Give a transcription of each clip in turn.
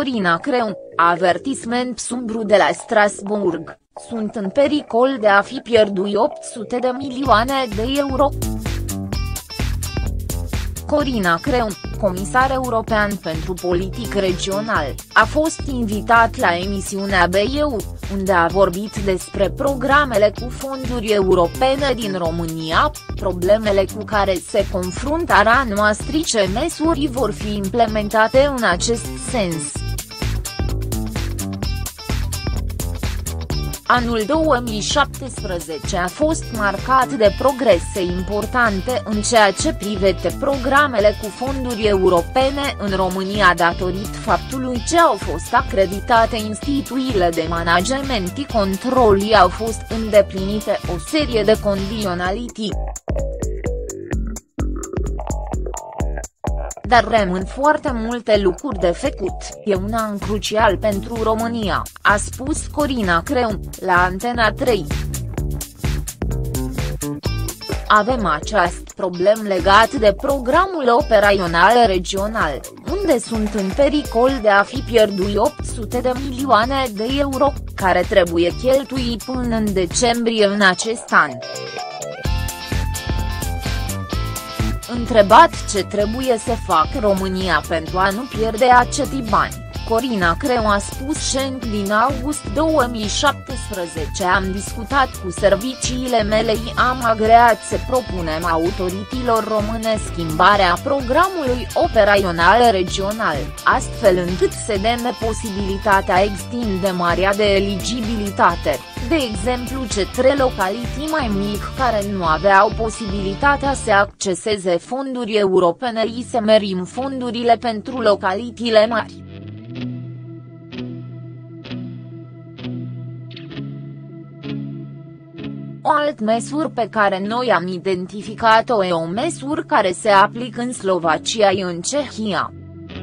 Corina Creun, avertisment sumbru de la Strasbourg, sunt în pericol de a fi pierdui 800 de milioane de euro. Corina Creun, comisar european pentru politic regional, a fost invitat la emisiunea BU, unde a vorbit despre programele cu fonduri europene din România, problemele cu care se confruntă țara noastră, ce măsuri vor fi implementate în acest sens. Anul 2017 a fost marcat de progrese importante în ceea ce privește programele cu fonduri europene în România datorită faptului ce au fost acreditate instituțiile de management și controlii, au fost îndeplinite o serie de condiționalități. Dar rămân foarte multe lucruri de făcut, e un crucial pentru România, a spus Corina Creun, la Antena 3. Avem acest problem legat de programul operațional regional, unde sunt în pericol de a fi pierdui 800 de milioane de euro, care trebuie cheltui până în decembrie în acest an. Întrebat ce trebuie să facă România pentru a nu pierde acești bani, Corina Creun a spus că din august 2017 am discutat cu serviciile mele și am agreat să propunem autorităților române schimbarea programului operațional regional, astfel încât să dăm posibilitatea extindemarea de eligibilitate, de exemplu către localități mai mici care nu aveau posibilitatea să acceseze fonduri europene și să mărim fondurile pentru localitățile mari. O altă măsură pe care noi am identificat-o e o măsură care se aplică în Slovacia și în Cehia.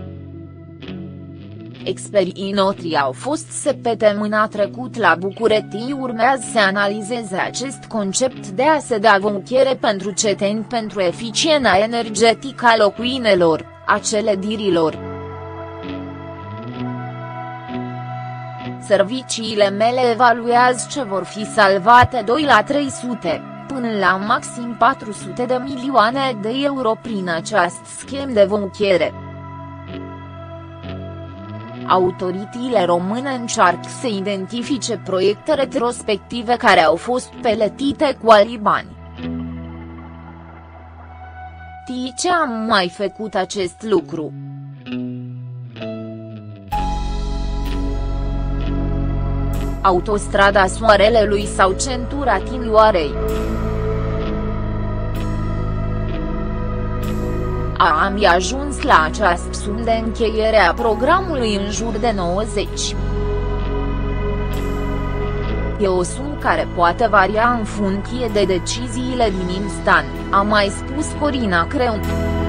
Experții noștri au fost săptămâna trecut la București, urmează să analizeze acest concept de a se da vouchere pentru cetățeni pentru eficiența energetică a locuințelor, a clădirilor. Serviciile mele evaluează ce vor fi salvate 2 la 300, până la maxim 400 de milioane de euro prin acest schimb de vouchere. Autoritățile române încearcă să identifice proiecte retrospective care au fost plătite cu alți bani. Știi ce am mai făcut acest lucru? Autostrada Soarelelui sau centura Tinioarei. Am ajuns la această sumă de încheiere a programului în jur de 90. E o sumă care poate varia în funcție de deciziile din instant, a mai spus Corina Creun.